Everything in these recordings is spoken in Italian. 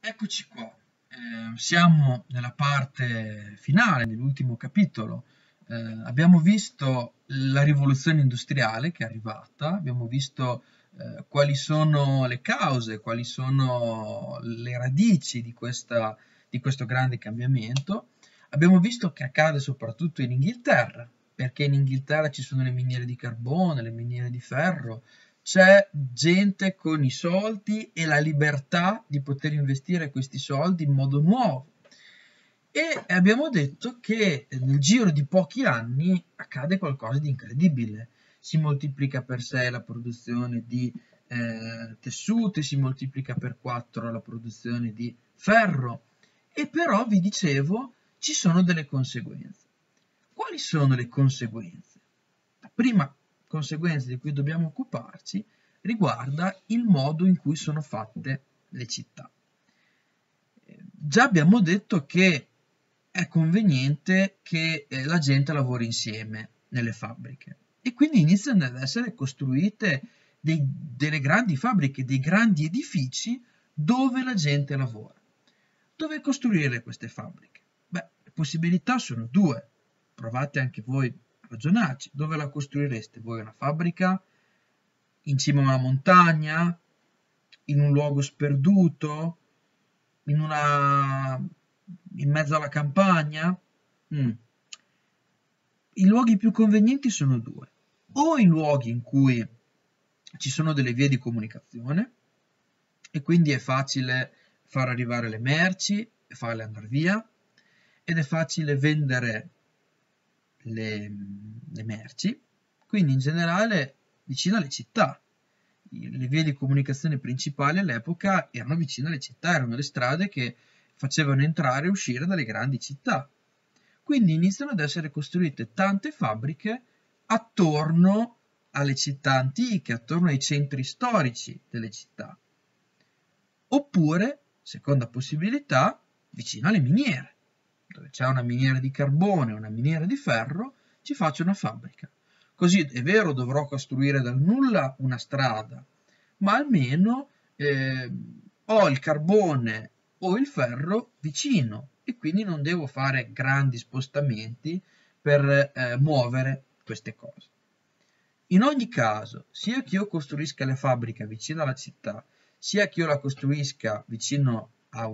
Eccoci qua. Siamo nella parte finale dell'ultimo capitolo. Abbiamo visto la rivoluzione industriale che è arrivata, abbiamo visto quali sono le cause, quali sono le radici di questo grande cambiamento. Abbiamo visto che accade soprattutto in Inghilterra, perché in Inghilterra ci sono le miniere di carbone, le miniere di ferro, c'è gente con i soldi e la libertà di poter investire questi soldi in modo nuovo. E abbiamo detto che nel giro di pochi anni accade qualcosa di incredibile. Si moltiplica per 6 la produzione di tessuti, si moltiplica per 4 la produzione di ferro. E però, vi dicevo, ci sono delle conseguenze. Quali sono le conseguenze? La prima conseguenza di cui dobbiamo occuparci riguarda il modo in cui sono fatte le città. Già abbiamo detto che è conveniente che la gente lavori insieme nelle fabbriche e quindi iniziano ad essere costruite delle grandi fabbriche, dei grandi edifici dove la gente lavora. Dove costruire queste fabbriche? Beh, le possibilità sono due. Provate anche voi a ragionarci. Dove la costruireste voi una fabbrica? In cima a una montagna? In un luogo sperduto? In mezzo alla campagna? Mm. I luoghi più convenienti sono due. O in luoghi in cui ci sono delle vie di comunicazione e quindi è facile far arrivare le merci e farle andare via ed è facile vendere le merci, quindi in generale vicino alle città. Le vie di comunicazione principali all'epoca erano vicine alle città, erano le strade che facevano entrare e uscire dalle grandi città. Quindi iniziano ad essere costruite tante fabbriche attorno alle città antiche, attorno ai centri storici delle città. Oppure, seconda possibilità, vicino alle miniere, dove c'è una miniera di carbone, una miniera di ferro, ci faccio una fabbrica. Così è vero, dovrò costruire dal nulla una strada, ma almeno ho il carbone o il ferro vicino e quindi non devo fare grandi spostamenti per muovere queste cose. In ogni caso, sia che io costruisca la fabbrica vicino alla città, sia che io la costruisca vicino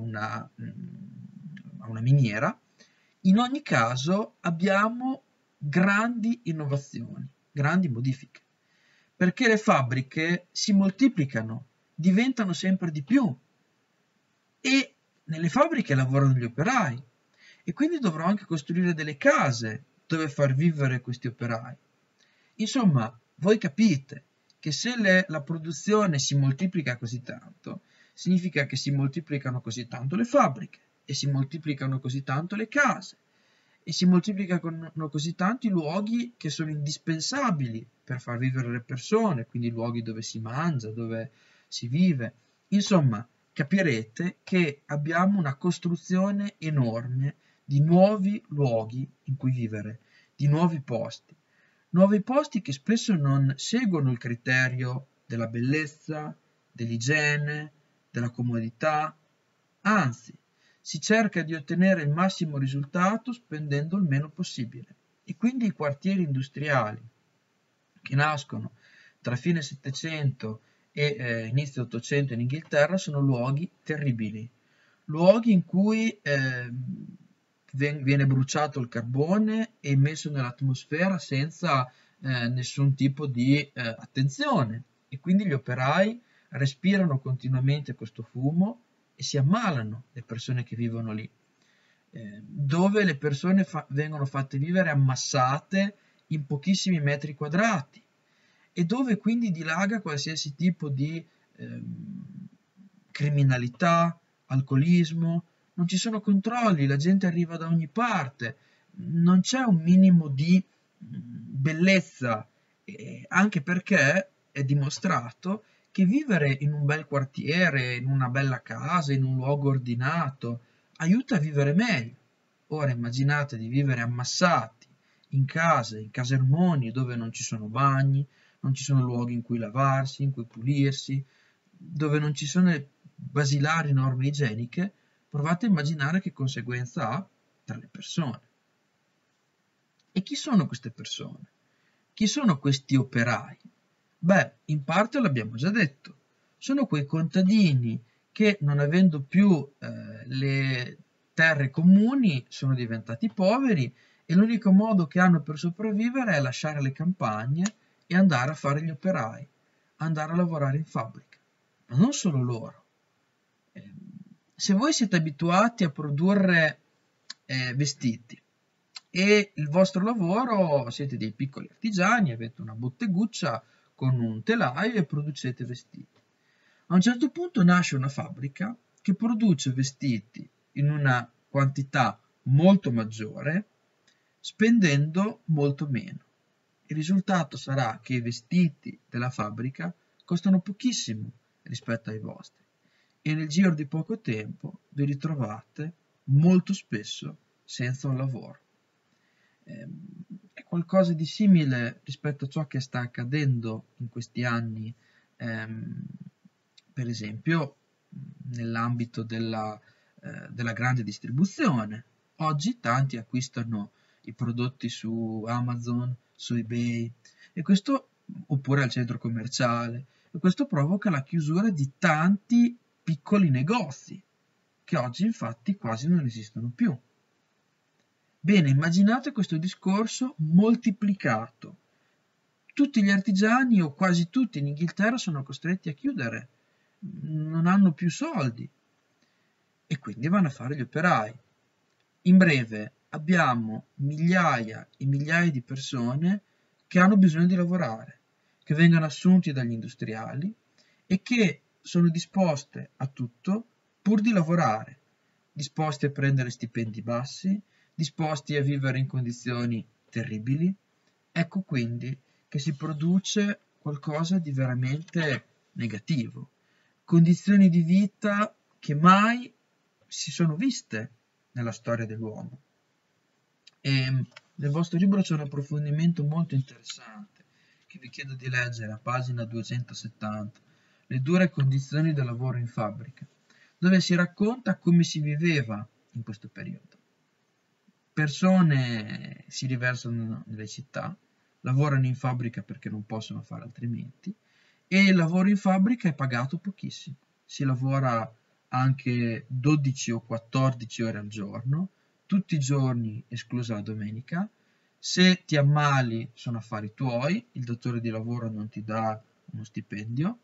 a una miniera, in ogni caso abbiamo grandi innovazioni, grandi modifiche, perché le fabbriche si moltiplicano, diventano sempre di più e nelle fabbriche lavorano gli operai e quindi dovrò anche costruire delle case dove far vivere questi operai. Insomma, voi capite che se la produzione si moltiplica così tanto, significa che si moltiplicano così tanto le fabbriche e si moltiplicano così tanto le case e si moltiplicano così tanto i luoghi che sono indispensabili per far vivere le persone, quindi luoghi dove si mangia, dove si vive. Insomma, capirete che abbiamo una costruzione enorme di nuovi luoghi in cui vivere, di nuovi posti che spesso non seguono il criterio della bellezza, dell'igiene, della comodità, anzi, si cerca di ottenere il massimo risultato spendendo il meno possibile. E quindi i quartieri industriali che nascono tra fine Settecento e inizio Ottocento in Inghilterra sono luoghi terribili, luoghi in cui viene bruciato il carbone e messo nell'atmosfera senza nessun tipo di attenzione e quindi gli operai respirano continuamente questo fumo e si ammalano le persone che vivono lì, dove le persone vengono fatte vivere ammassate in pochissimi metri quadrati e dove quindi dilaga qualsiasi tipo di criminalità, alcolismo, non ci sono controlli, la gente arriva da ogni parte, non c'è un minimo di bellezza, anche perché è dimostrato che vivere in un bel quartiere, in una bella casa, in un luogo ordinato, aiuta a vivere meglio. Ora immaginate di vivere ammassati in case, in casermoni dove non ci sono bagni, non ci sono luoghi in cui lavarsi, in cui pulirsi, dove non ci sono basilari norme igieniche, provate a immaginare che conseguenza ha tra le persone. E chi sono queste persone? Chi sono questi operai? Beh, in parte l'abbiamo già detto, sono quei contadini che non avendo più le terre comuni sono diventati poveri e l'unico modo che hanno per sopravvivere è lasciare le campagne e andare a fare gli operai, andare a lavorare in fabbrica. Ma non solo loro. Se voi siete abituati a produrre vestiti e il vostro lavoro, siete dei piccoli artigiani, avete una botteguccia con un telaio e producete vestiti. A un certo punto nasce una fabbrica che produce vestiti in una quantità molto maggiore, spendendo molto meno. Il risultato sarà che i vestiti della fabbrica costano pochissimo rispetto ai vostri e nel giro di poco tempo vi ritrovate molto spesso senza un lavoro. È qualcosa di simile rispetto a ciò che sta accadendo in questi anni, per esempio nell'ambito della grande distribuzione. Oggi tanti acquistano i prodotti su Amazon, su eBay, e questo, oppure al centro commerciale, e questo provoca la chiusura di tanti piccoli negozi, che oggi infatti quasi non esistono più. Bene, immaginate questo discorso moltiplicato. Tutti gli artigiani, o quasi tutti in Inghilterra, sono costretti a chiudere, non hanno più soldi e quindi vanno a fare gli operai. In breve, abbiamo migliaia e migliaia di persone che hanno bisogno di lavorare, che vengono assunti dagli industriali e che sono disposte a tutto pur di lavorare, disposti a prendere stipendi bassi, disposti a vivere in condizioni terribili. Ecco quindi che si produce qualcosa di veramente negativo, condizioni di vita che mai si sono viste nella storia dell'uomo. E nel vostro libro c'è un approfondimento molto interessante che vi chiedo di leggere a pagina 270, Le dure condizioni del lavoro in fabbrica, dove si racconta come si viveva in questo periodo. Persone si riversano nelle città, lavorano in fabbrica perché non possono fare altrimenti e il lavoro in fabbrica è pagato pochissimo. Si lavora anche 12 o 14 ore al giorno, tutti i giorni esclusa la domenica. Se ti ammali sono affari tuoi, il datore di lavoro non ti dà uno stipendio.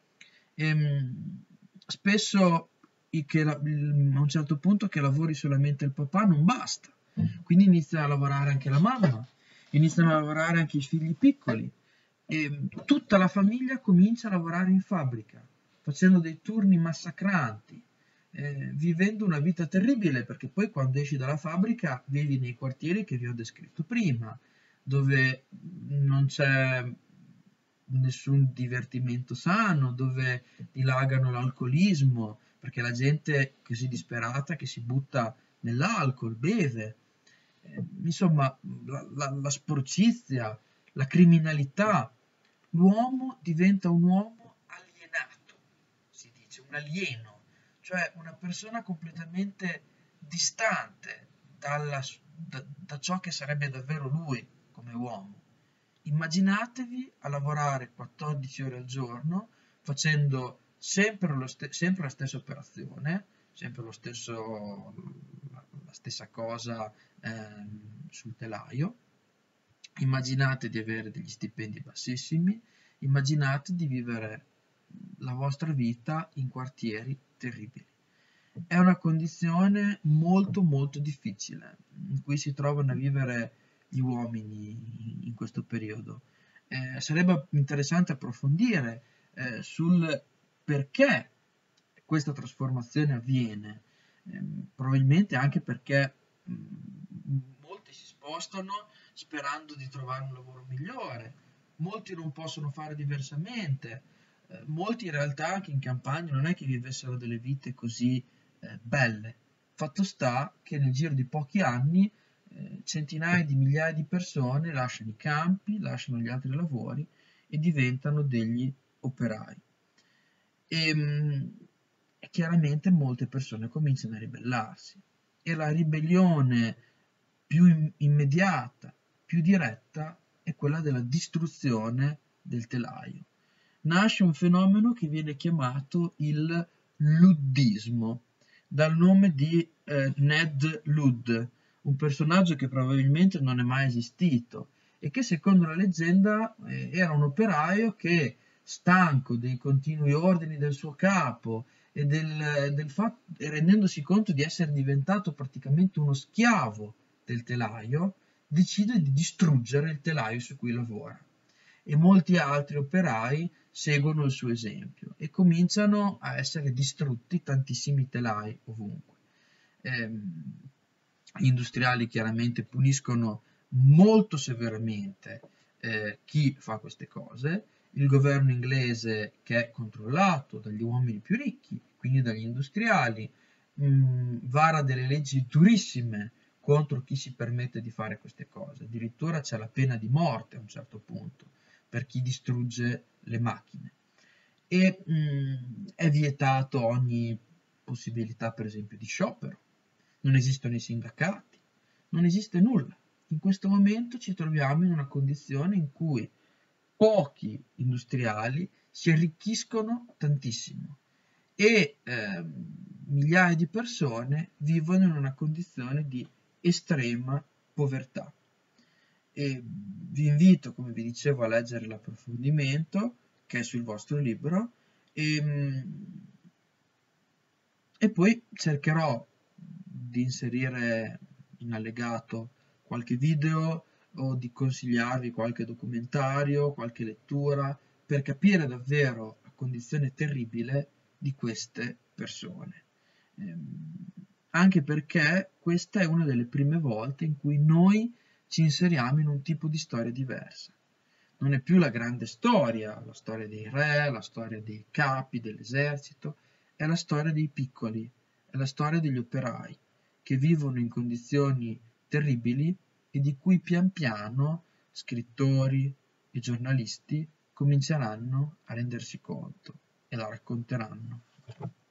Spesso a un certo punto che lavori solamente il papà non basta, quindi inizia a lavorare anche la mamma, iniziano a lavorare anche i figli piccoli e tutta la famiglia comincia a lavorare in fabbrica, facendo dei turni massacranti, vivendo una vita terribile perché poi quando esci dalla fabbrica vivi nei quartieri che vi ho descritto prima, dove non c'è nessun divertimento sano, dove dilagano l'alcolismo, perché la gente è così disperata che si butta nell'alcol, beve. Insomma, la sporcizia, la criminalità. L'uomo diventa un uomo alienato, si dice, un alieno, cioè una persona completamente distante da ciò che sarebbe davvero lui come uomo. Immaginatevi a lavorare 14 ore al giorno facendo sempre la stessa operazione, sempre la stessa cosa sul telaio. Immaginate di avere degli stipendi bassissimi, immaginate di vivere la vostra vita in quartieri terribili. È una condizione molto molto difficile in cui si trovano a vivere gli uomini in questo periodo. Sarebbe interessante approfondire sul perché questa trasformazione avviene, probabilmente anche perché molti si spostano sperando di trovare un lavoro migliore, molti non possono fare diversamente, molti in realtà anche in campagna non è che vivessero delle vite così belle. Fatto sta che nel giro di pochi anni centinaia di migliaia di persone lasciano i campi, lasciano gli altri lavori e diventano degli operai. E, è chiaramente molte persone cominciano a ribellarsi e la ribellione più immediata, più diretta, è quella della distruzione del telaio. Nasce un fenomeno che viene chiamato il luddismo, dal nome di Ned Ludd, un personaggio che probabilmente non è mai esistito e che secondo la leggenda era un operaio che, stanco dei continui ordini del suo capo e e rendendosi conto di essere diventato praticamente uno schiavo del telaio, decide di distruggere il telaio su cui lavora. E molti altri operai seguono il suo esempio e cominciano a essere distrutti tantissimi telai ovunque. Gli industriali chiaramente puniscono molto severamente chi fa queste cose. Il governo inglese, che è controllato dagli uomini più ricchi, quindi dagli industriali, vara delle leggi durissime contro chi si permette di fare queste cose. Addirittura c'è la pena di morte a un certo punto per chi distrugge le macchine. E è vietato ogni possibilità, per esempio, di sciopero. Non esistono i sindacati, non esiste nulla. In questo momento ci troviamo in una condizione in cui pochi industriali si arricchiscono tantissimo e migliaia di persone vivono in una condizione di estrema povertà. E vi invito, come vi dicevo, a leggere l'approfondimento che è sul vostro libro e poi cercherò di inserire in allegato qualche video o di consigliarvi qualche documentario, qualche lettura per capire davvero la condizione terribile di queste persone. Anche perché questa è una delle prime volte in cui noi ci inseriamo in un tipo di storia diversa. Non è più la grande storia, la storia dei re, la storia dei capi, dell'esercito, è la storia dei piccoli, è la storia degli operai che vivono in condizioni terribili e di cui pian piano scrittori e giornalisti cominceranno a rendersi conto e la racconteranno.